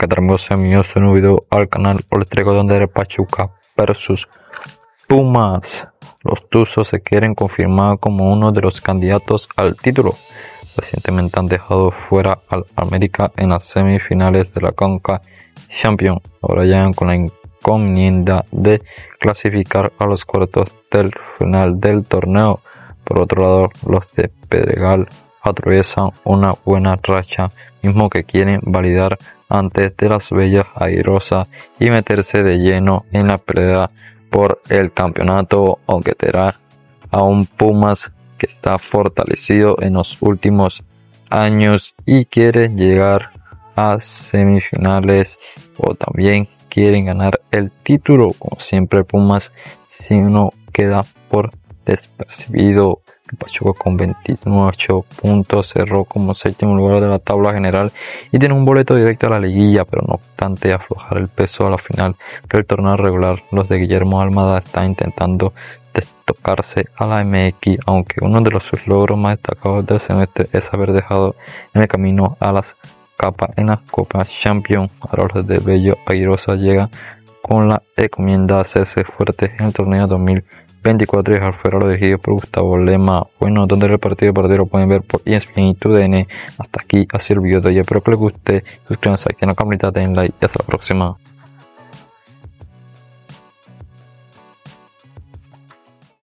¿Qué tal amigos? Bienvenidos a un nuevo video al canal. Hoy les traigo donde era Pachuca versus Pumas. Los Tuzos se quieren confirmar como uno de los candidatos al título. Recientemente han dejado fuera al América en las semifinales de la Conca Champions. Ahora llegan con la encomienda de clasificar a los cuartos del final del torneo. Por otro lado, los de Pedregal atraviesan una buena racha, mismo que quieren validar antes de las bellas airosas y meterse de lleno en la pelea por el campeonato, aunque tendrá a un Pumas que está fortalecido en los últimos años y quiere llegar a semifinales, o también quieren ganar el título. Como siempre, Pumas si no queda por despercibido. Pachuca con 28 puntos cerró como séptimo lugar de la tabla general y tiene un boleto directo a la liguilla, pero no obstante aflojar el peso a la final del torneo regular. Los de Guillermo Almada están intentando destocarse a la MX, aunque uno de sus logros más destacados del semestre es haber dejado en el camino a las capas en la Copa Champions. Ahora los de Bello Airosa llegan con la encomienda a hacerse fuertes en el torneo 2024 y dejar fuera lo dirigido por Gustavo Lema. Bueno, donde el partido lo pueden ver por ESPN y TUDN. Hasta aquí ha sido el video de hoy, espero que les guste, suscríbanse, activen la campanita, den like y hasta la próxima.